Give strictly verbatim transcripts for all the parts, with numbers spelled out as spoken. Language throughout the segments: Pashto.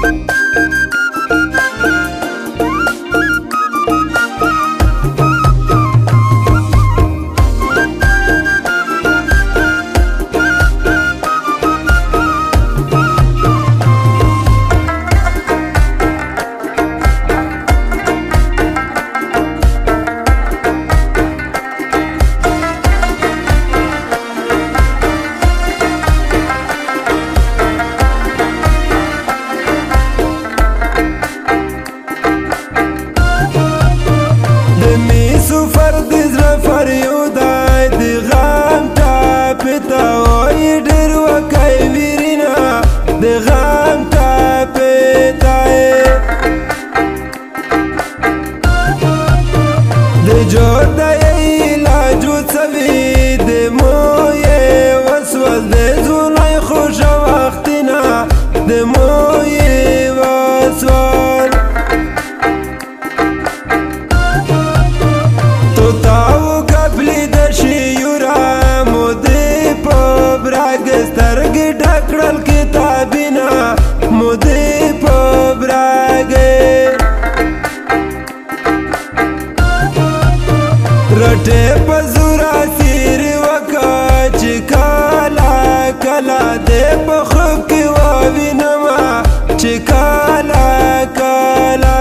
رټه پزورا سیر وکا چې کالا کالا دې په خوب کې ووینما چې کالا کالا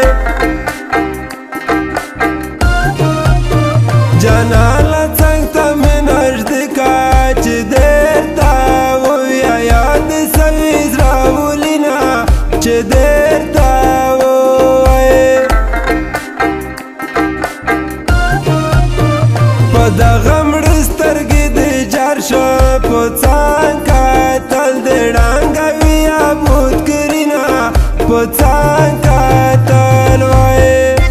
جانال څنګه ته مې نږدې کا چې درته وویا یاد سوي زړه ولینا چې درته دا غمړ سترګې دې جار شو په څنګه تل دې ډانګ ویا بوت کرینا په څنګه تل وای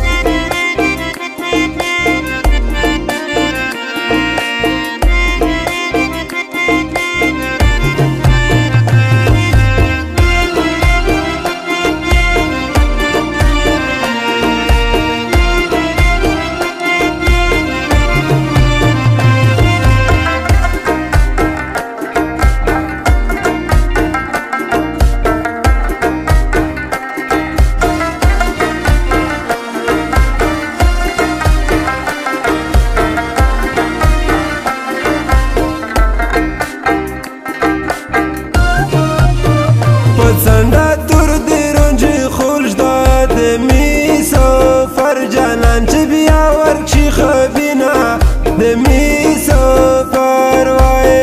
څنډه تور دې رنجې خولش دا د می سفر جانان چې بیا ورکشي خبینا د می سفر وای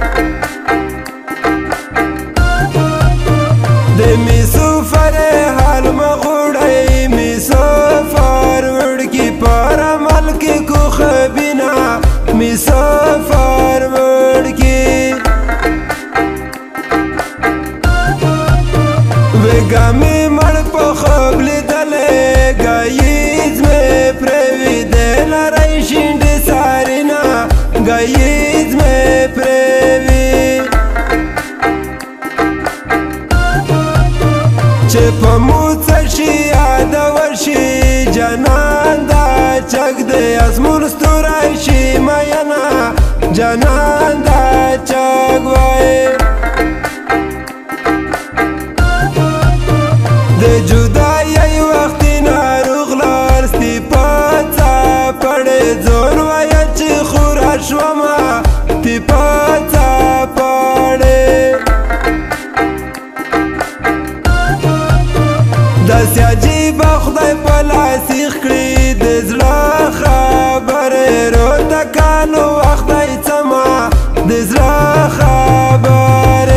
د می سفر حال مغوړی می سفر وړکی پر عمل کې کو خبینا می سفر وړکی وګامې مړ په خوب لیدلې ګایز مې پرېویدې لارۍ شینډې سارینا ګایز مې پرېوي چې په مو څه شي یاد ورشي جانان دا چک دې ازمون ستوری شي مینا جانان دا چک وای د جدای وخت ناروغ لار ستی پاڅا پړې ځون وای چې خورا شوما تی پاڅا پړې داسې عجیب خدای په لاس کړی د زړه خبرې روته کانو وخت یې سما د زړه خبرې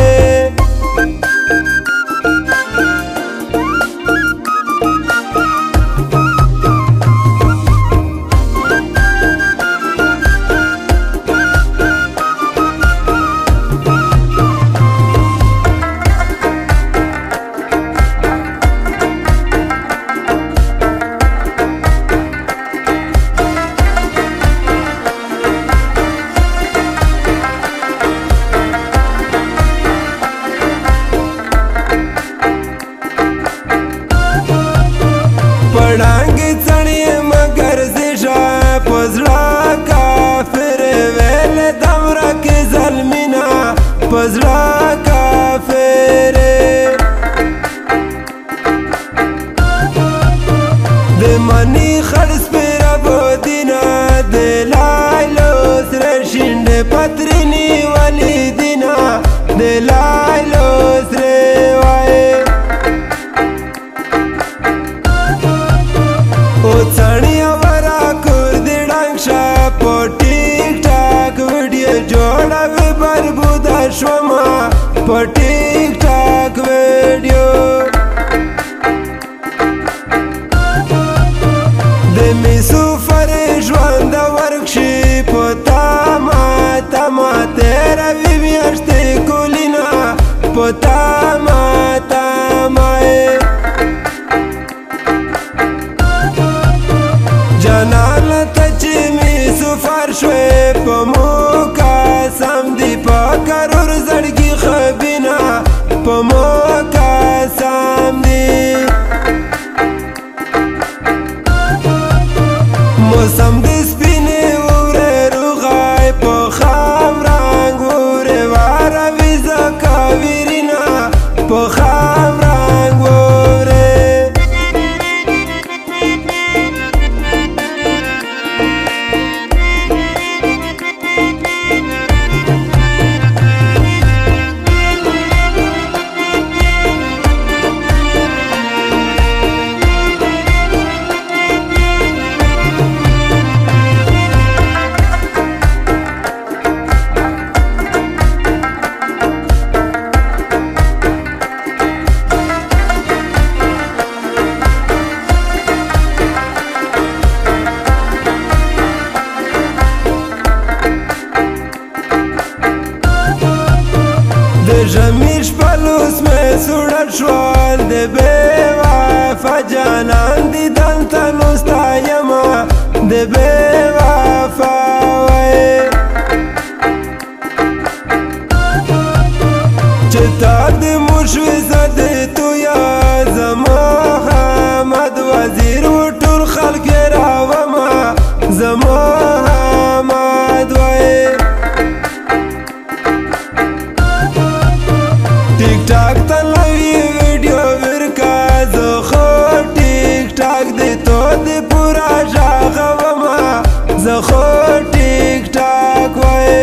په خام رنګ وره ژمی شپلوس مې سوړ شول د بې وفا جانان دیدن ته نو ستایمه د بې وفا وایې چې تا د موشوي زده تو یا زما حمد وزیر و ټول خلک یې راومه زما حمد وایې टिक टाक तलवी वीडियो विरका जखो टिक टाक दे तो दे पूरा जागवमा जखो टिक टाक वाए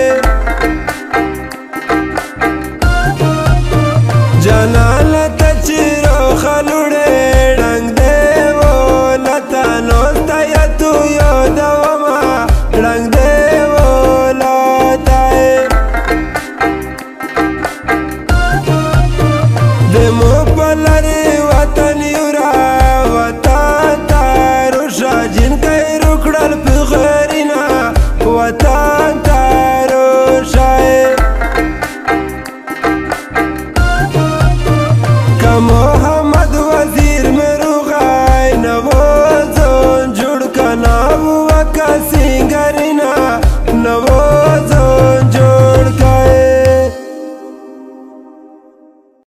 जनाल तचिरो खलुड़े रंग दे वो लता नोस्ता या तू यो दवमा रंग दे वो लताए دمو پلری وطن یورا وطن تارو شاجین کئی رکڑل پی غرینا وطن